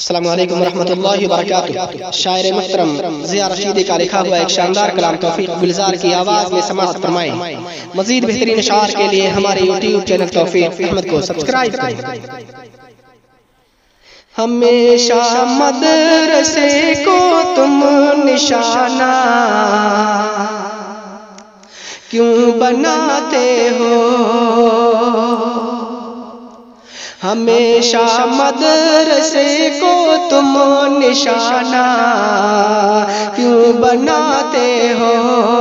السلام علیکم ورحمۃ اللہ وبرکاتہ۔ شاعر محترم ضیاء رشیدی کا لکھا ہوا ایک شاندار کلام توفیق گلزار کی آواز میں سماعت فرمائیں۔ مزید بہترین اشعار کے لیے ہمارے یوٹیوب چینل توفیق احمد کو سبسکرائب کریں۔ ہمیشہ مدرسے کو تم نشانہ کیوں بناتے ہو؟ ہمیشہ مدرسے کو تم نشانہ کیوں بناتے ہو؟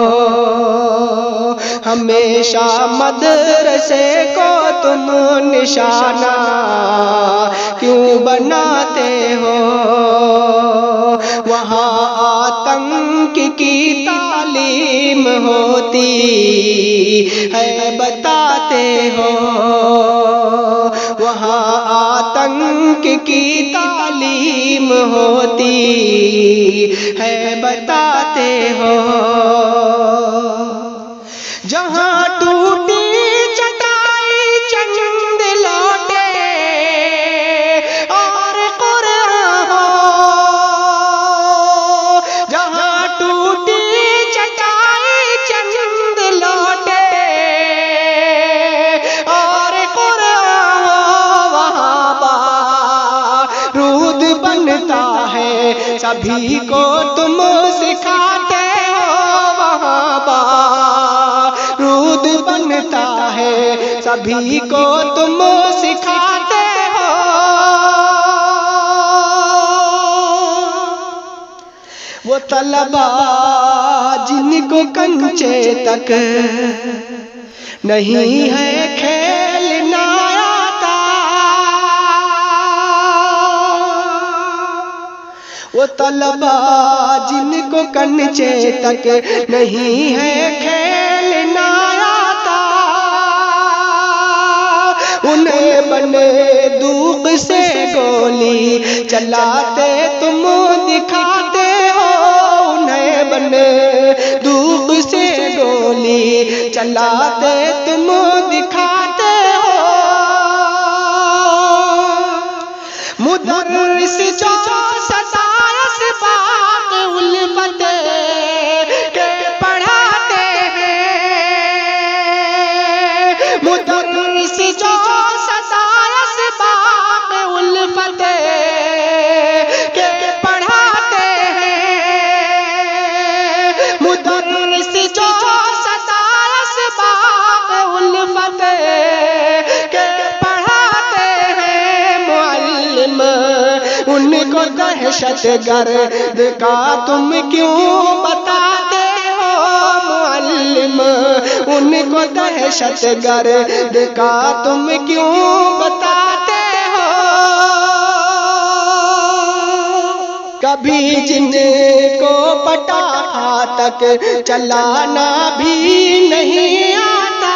ہمیشہ مدرسے کو تم نشانہ کیوں بناتے ہو؟ وہاں آتنک کی تعلیم ہوتی ہے بتاتے ہو؟ وہاں آتنک کی تعلیم ہوتی ہے بتاتے ہو؟ جہاں ٹوٹی چٹائی چند لوٹے اور قرآن ہو، جہاں ٹوٹی چٹائی چند لوٹے اور قرآن ہو، وہاں بارود بنتا ہے سبھی کو تم سکھاتے ہو۔ وہاں بارود بنتا ہے سبھی کو تم سکھاتے ہو۔ وہ طلبا جن کو کنچے تک نہیں ہے کھیلنا آتا، وہ طلبا جن کو کنچے تک نہیں ہے کھیلنا آتا، انہیں بندوق سے گولی چلاتے تم دکھاتے ہو۔ انہیں بندوق سے گولی چلاتے تم دکھاتے ہو۔ مدرس جو ستائش بات الفت کے پڑھاتے ہیں، مدرس جو ستائش بات الفت کے پڑھاتے ہیں، مدرس جو ستائش بات الفت کے پڑھاتے ہیں، معلم ان کو دہشت گرد کا تم کیوں بتاتے ہو؟ معلم ان کو دہشت گرد کا تم کیوں بتاتے ہو؟ کبھی جن کو پٹاخہ تک چلانا بھی نہیں آتا،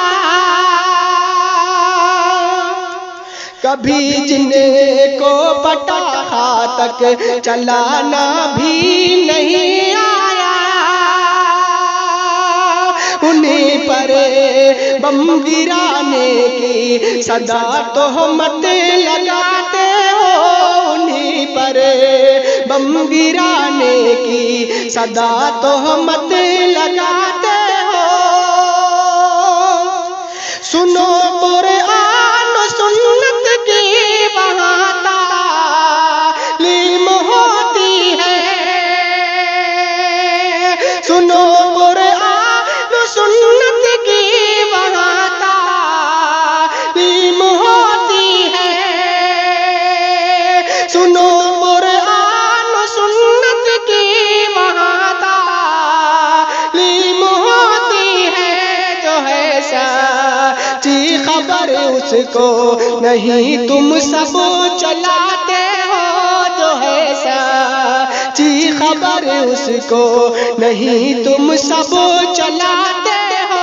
کبھی جن کو پٹاخہ تک چلانا بھی نہیں آیا، انہیں پر بم گرانے کی صدا تہمت لگاتے ہو۔ انہیں پر بم گرانے کی صدا تہمت لگاتے ہو۔ سنو قرآن و سنت کی وہاں تعلیم ہوتی ہے، سنو قرآن و سنت کی وہاں تعلیم ہوتی ہے، سنو قرآن و سنت کی وہاں تعلیم ہوتی ہے۔ جو ہے سچی خبر اس کو نہیں تم سب چلاتے ہو، جو ہے سچی خبر اس کو نہیں تم سب چلاتے ہو۔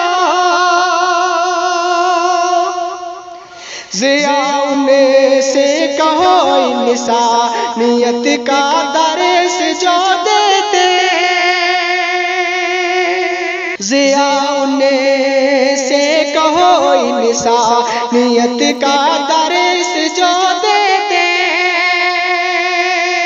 ضیاء نے سے کہو انسانیت کا درس جو دیتے، ضیاء نے سے کہو انسانیت کا درس جو دیتے،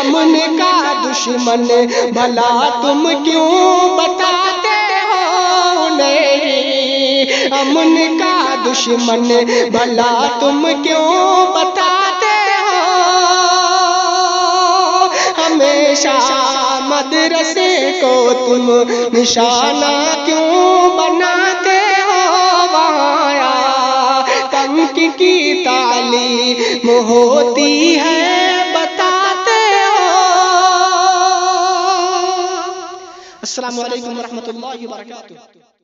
امن کا دشمن بھلا تم کیوں بتاتے ہو نہیں، امن کا دشمن بھلا تم کیوں بتاتے ہو، ہمیشہ مدرسے کو تم نشانہ کیوں بناتے ہو، وہاں کی تعلیم ہوتی ہے بتاتے ہو۔ السلام علیکم ورحمۃ اللہ وبرکاتہ۔